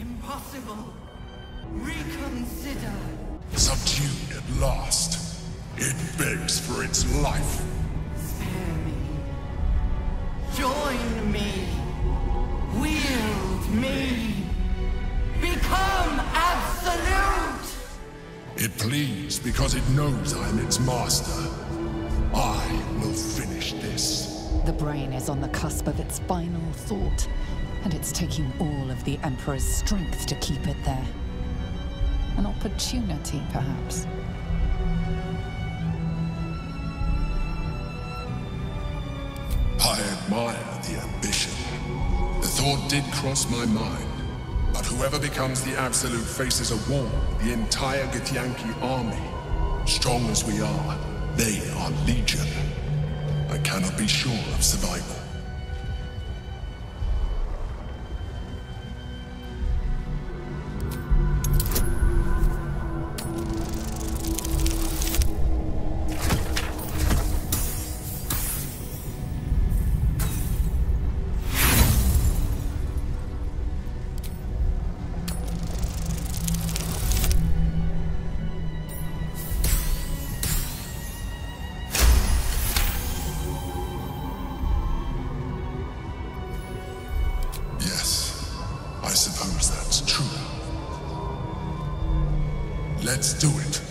Impossible. Reconsider. Subdued at last, it begs for its life. Spare me. Join me. Wield me. Become absolute! It pleads because it knows I am its master. I will finish this. The brain is on the cusp of its final thought, and it's taking all of the Emperor's strength to keep it there. An opportunity, perhaps. I admire the ambition. The thought did cross my mind. But whoever becomes the Absolute faces a war, the entire Githyanki army. Strong as we are, they are legion. I cannot be sure of survival. I suppose that's true. Let's do it.